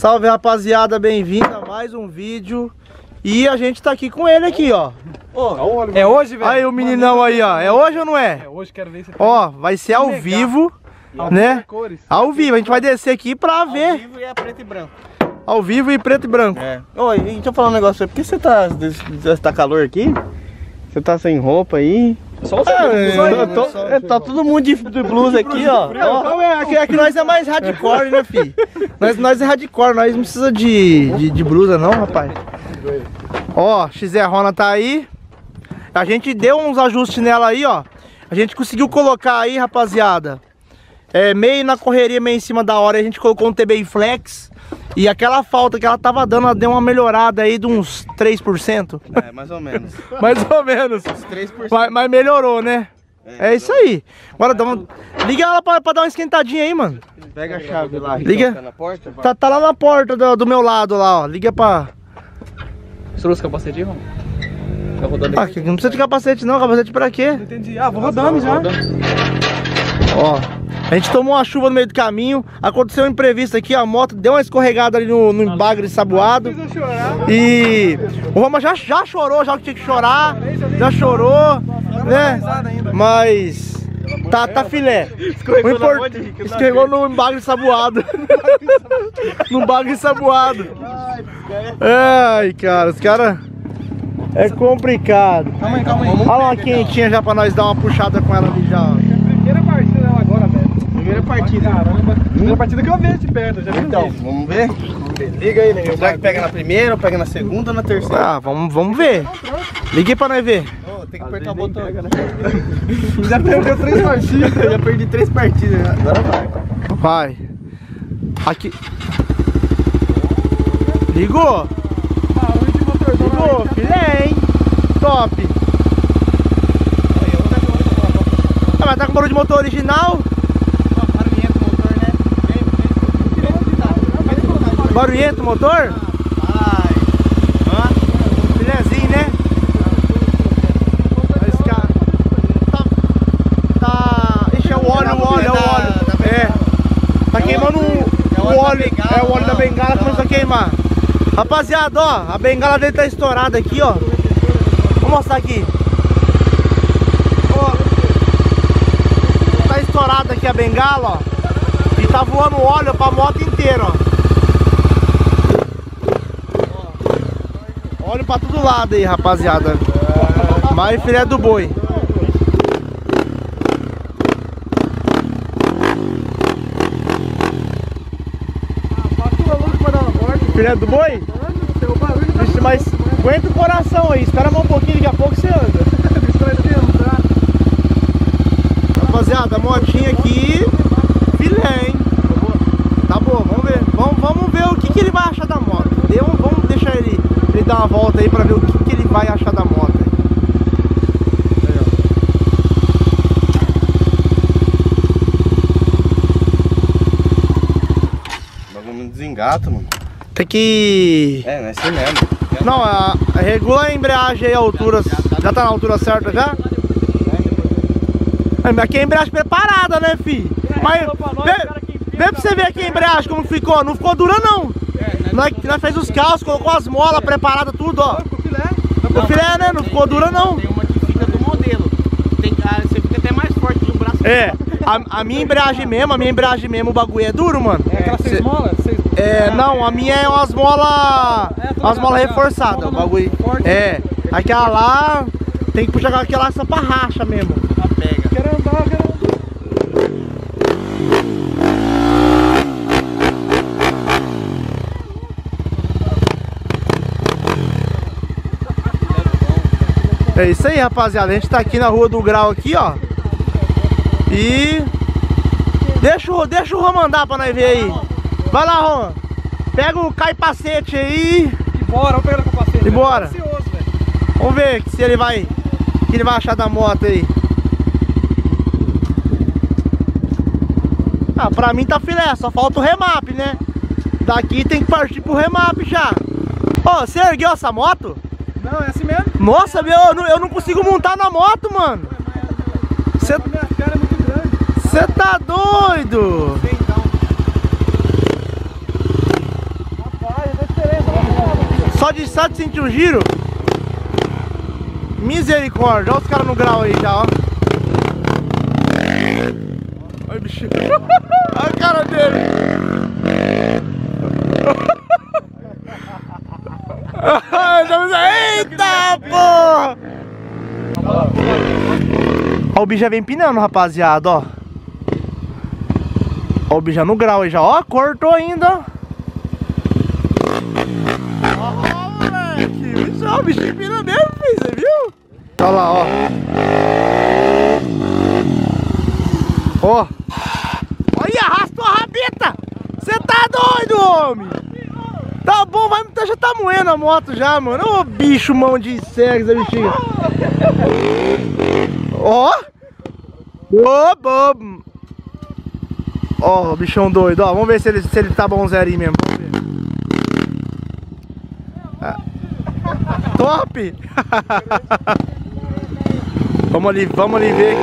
Salve, rapaziada, bem-vindo a mais um vídeo. E a gente tá aqui com ele aqui, ó. É hoje, velho? Aí o meninão aí, ó. É hoje ou não é? É hoje, quero ver se... Ó, vai ser ao vivo, né? Ao vivo, a gente vai descer aqui pra ver. Ao vivo e é preto e branco. Ao vivo e preto e branco. É. Oi, deixa eu falar um negócio aí. Por que você tá calor aqui? Você tá sem roupa aí? Só você. Tá todo mundo de blusa aqui, ó. Então é que nós é mais hardcore, né, fi? Nós é hardcore, nós não precisa de blusa não, rapaz. Ó, XZ Rona tá aí. A gente deu uns ajustes nela aí, ó. A gente conseguiu colocar aí, rapaziada, meio na correria, meio em cima da hora. A gente colocou um TBI Flex. E aquela falta que ela tava dando, ela deu uma melhorada aí de uns 3%. É, mais ou menos. Mais ou menos. 3%. Mas melhorou, né? É isso aí. Agora liga ela pra dar uma esquentadinha aí, mano. Pega a chave lá. Liga. Tá na porta? Tá lá na porta do meu lado lá, ó. Liga pra... Você trouxe capacete aí, mano? Tá rodando aqui. Não precisa de capacete não, capacete pra quê? Não entendi. Ah, vou rodando já. Ó, a gente tomou uma chuva no meio do caminho. Aconteceu um imprevisto aqui, a moto deu uma escorregada ali no embagre saboado. E o Roma já chorou, já que tinha que chorar. Já chorou, né? Mas tá filé. Escorregou no embagre saboado. No embagre saboado. Ai, cara, os caras... É complicado. Calma aí. Olha lá uma quentinha já pra nós dar uma puxada com ela ali já, ó. Primeira partida dela agora, velho. Primeira partida. Caramba. Primeira partida que eu vejo de perto. Já vi Então, vamos ver? Liga aí, né? Será que pega na primeira, ou pega na segunda ou na terceira? Ah, vamos ver. Liguei pra nós ver. Oh, tem que apertar o botão. Já perdeu 3 partidas. Já perdi 3 partidas. Agora vai. Vai. Aqui. Ligou? Ligou, filé, hein? Top. Ah, mas tá com barulho de motor original? Barulhento o motor? Filézinho, né? Esse cara tá... Ixi, é o óleo. É. Tá queimando o óleo. É o óleo da bengala que começou a queimar. Rapaziada, ó, a bengala dele tá estourada aqui, ó. Vou mostrar aqui. Ó, tá estourada aqui a bengala, ó. E tá voando óleo pra moto inteira, ó. Óleo pra todo lado aí, rapaziada. Mais filé do boi. Filé do boi? Vixe, mas aguenta o coração aí, espera mais um pouquinho, daqui a pouco você anda. Rapaziada, a motinha aqui, filé, hein? Tá boa, vamos ver. Vamos ver o que ele vai achar da moto. Vamos deixar ele dar uma volta aí pra ver o que ele vai achar da moto. O bagulho não desengata, mano. Tem que... É, não é assim mesmo. Não, regula a embreagem aí, a altura. Já tá na altura certa já? Aqui é a embreagem preparada, né, fi? Mas vê pra você ver aqui a embreagem como ficou. Não ficou dura, não. Nós fez os calços, colocou as molas preparadas, tudo, ó. O filé, né? Não ficou dura, não. Tem uma que fica do modelo. Você fica até mais forte de um braço. É, a minha embreagem mesmo, o bagulho é duro, mano. É aquela 6 molas? Não, a minha é umas molas reforçadas, o bagulho. É, aquela lá tem que puxar aquela só pra racha mesmo. Pega. Quero andar. É isso aí, rapaziada. A gente tá aqui na Rua do Grau aqui, ó. E deixa o Roma andar pra nós ver aí. Vai lá, Roma. Pega o capacete aí. E bora, vamos pegar o capacete. E bora. Ansioso, velho. Vamos ver se ele vai... O que ele vai achar da moto aí. Ah, pra mim tá filé, só falta o remap, né? Daqui tem que partir pro remap já. Ô, você ergueu essa moto? Não, é assim mesmo. Nossa, eu não consigo montar na moto, mano. Minha cara é muito grande. Você tá doido? Só de sentir o giro. Misericórdia. Olha os caras no grau aí já, ó. Olha o bichinho. Olha a cara dele. Eita, porra! Ó, o bicho já vem empinando, rapaziada, ó. Ó, o bicho já no grau aí já, ó. Cortou ainda. Ó, moleque. O bicho empina mesmo, filho, você viu? Olha lá, ó. Ó. Olha, arrastou a rabeta. Você tá doido, homem? Tá bom, já tá moendo a moto já, mano. Ô, bicho, mão de cego, essa bexiga. Ó. Ô, bobo. Ó, bichão doido, ó. Vamos ver se ele tá bom zerinho mesmo. Vamos ver. Top! vamos ali ver.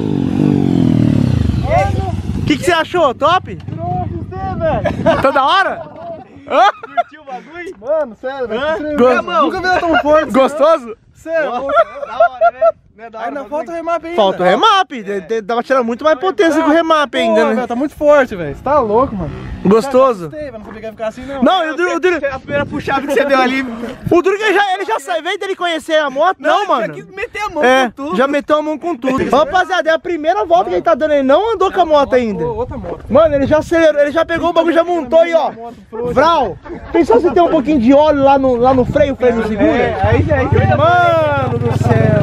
O que você achou? Top? Tá da hora? Curtiu o bagulho? Mano, sério, velho. Nunca vi ela tão forte. Gostoso? Sério? Da hora, né? Não é da hora. Ainda falta o remap ainda. Falta o remap. Dá pra tirar muito mais potência com o remap ainda, né? Véio, tá muito forte, velho. Você tá louco, mano. Gostoso? Não sabia que ia ficar assim, não. Não, o Duro... A primeira puxada que você deu ali. O Duro que ele já saiu, veio dele conhecer a moto, não, mano. Já quis meter a mão com tudo. Já meteu a mão com tudo. Rapaziada, é a primeira volta que ele tá dando, ele não andou com a moto ainda. Outra moto. Mano, ele já acelerou, ele já pegou o bagulho, já montou aí, ó. Vral. Pensou se tem um pouquinho de óleo lá no freio, o freio não segura? Aí. Mano do céu.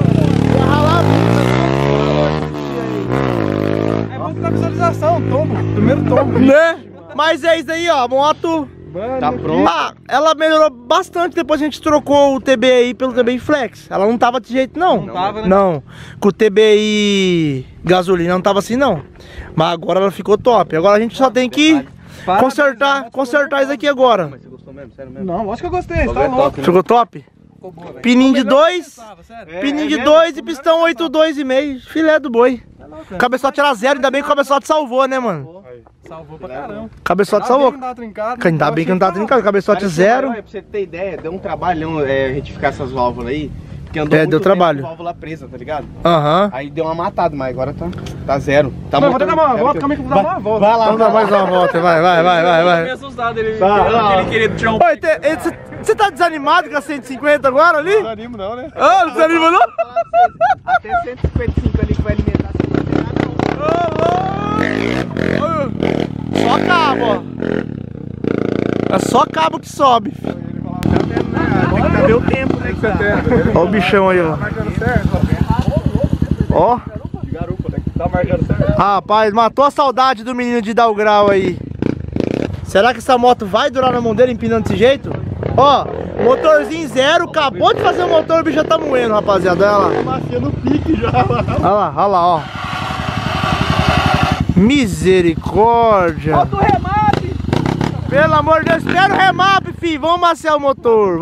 É bom pra visualização, tombo. Primeiro tombo. Né? Mas é isso aí, ó, a moto... Tá pronto. Ah, ela melhorou bastante depois que a gente trocou o TBI pelo TBI Flex. Ela não tava desse jeito, não. Não tava, né? Não. Com o TBI gasolina não tava assim, não. Mas agora ela ficou top. Agora a gente só tem que consertar isso aqui agora. Mas você gostou mesmo? Sério mesmo? Não, acho que eu gostei. Tá louco. Ficou top? Ficou boa, velho. Pininho de 2. Pininho de 2 e pistão 8,2,5. Filé do boi. Cabeçote era 0, ainda bem que o cabeçote salvou, né, mano? Salvou pra caramba. Cabeçote salvou. Ainda bem que não tá trincado, cabeçote 0. Pra você ter ideia, deu um trabalhão retificar essas válvulas aí. Porque andou muito deu trabalho. Com válvula presa, tá ligado? Aham. Aí deu uma matada, mas agora tá 0. Tá vou dar uma volta, calma aí que eu vou dar uma volta. Vai lá, vamos dar mais uma volta, vai. Eu fiquei assustado, ele queria tirar um... Oi, você tá desanimado com a 150 agora ali? Não desanimo não, né? Ah, não desanima não? Até 155 ali que vai alimentar essa Só cabo, ó. É só cabo que sobe. Tem que saber o tempo, né? Ó o bichão aí, ó. Ó. Tá marcando certo. Rapaz, matou a saudade do menino de dar o grau aí. Será que essa moto vai durar na mão dele empinando desse jeito? Ó, motorzinho 0, acabou de fazer o motor, o bicho já tá moendo, rapaziada. Olha lá. No pique já. Olha lá, ó. Misericórdia. Falta o remap. Pelo amor de Deus, espera o remap, filho. Vamos maciar o motor,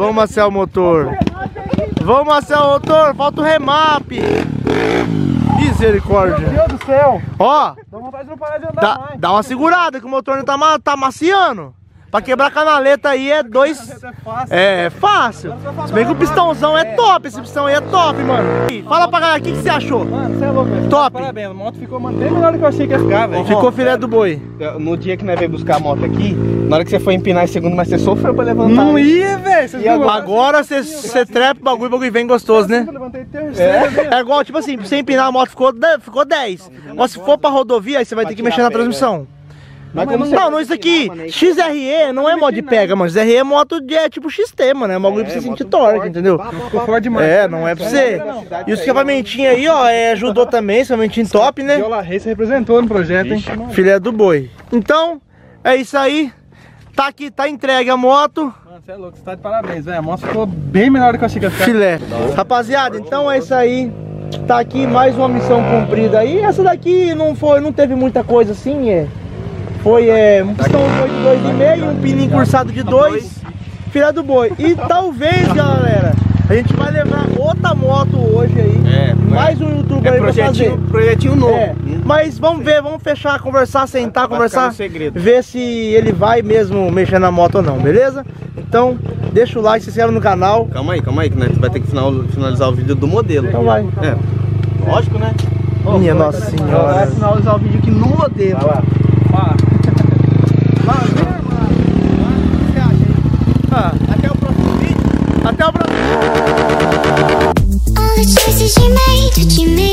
falta o remap. Misericórdia. Meu Deus do céu. Ó, Dá vontade de não parar de andar mais. dá uma segurada que o motor não tá maciando. Pra quebrar a canaleta aí é 2... É fácil. Se bem que o pistãozão é top, esse pistão aí é top, mano. Fala pra galera, o que você achou? Mano, você é louco, velho. Top. Parabéns, a moto ficou bem melhor do que eu achei que ia ficar, velho. Ficou filé do boi. No dia que nós veio buscar a moto aqui, na hora que você foi empinar em segundo, mas você sofreu pra levantar. Não ia, velho. Agora você trepa o bagulho vem gostoso, né? Eu levantei terceiro. É igual, tipo assim, pra você empinar a moto ficou 10. Mas se for pra rodovia, aí você vai ter que mexer na transmissão. Não, isso aqui, XRE não é modo de pega, mano. XRE é moto de tipo XT, mano. É um bagulho pra você sentir torque, entendeu? É, não é pra você. E o escapamentinho aí, ó, ajudou também, escapamentinho top, né? Viola Reis representou no projeto, hein? Filé do boi. Então, é isso aí. Tá aqui, tá entregue a moto. Mano, você é louco, você tá de parabéns, velho. A moto ficou bem melhor do que eu achei que ia ficar. Filé. Rapaziada, então é isso aí. Tá aqui mais uma missão cumprida aí. Essa daqui não teve muita coisa assim, Foi um pistão 8,2,5, um pininho cursado de 2, filé do boi. E talvez, galera, a gente vai levar outra moto hoje aí. Mais um youtuber aí pra fazer. Projetinho novo. Mas vamos ver, vamos fechar, conversar, sentar, conversar. Ver se ele vai mesmo mexer na moto ou não, beleza? Então, deixa o like, se inscreve no canal. Calma aí, que nós vai ter que finalizar o vídeo do modelo. Então vai. É, lógico, né? Minha nossa senhora. Vai finalizar o vídeo aqui no modelo. Vai lá. Até o próximo vídeo. Até o próximo vídeo. All the choices you made,